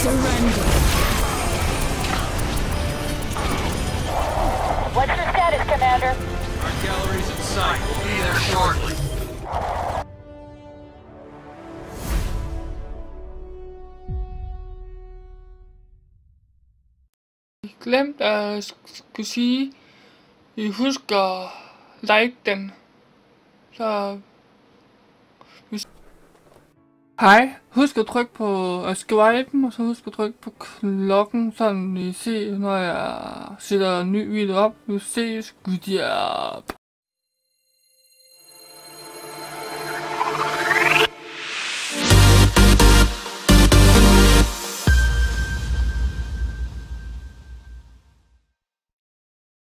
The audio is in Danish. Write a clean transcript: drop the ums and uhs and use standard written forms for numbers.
surrender. What's your status, Commander? Our gallery's in sight. We'll be there shortly. Glemt at skulle sige, I husker like den. Så hej, husk at trykke på subscribe, og så husk at trykke på klokken, så I ser, når jeg sætter en ny video op. Vi ses, good job.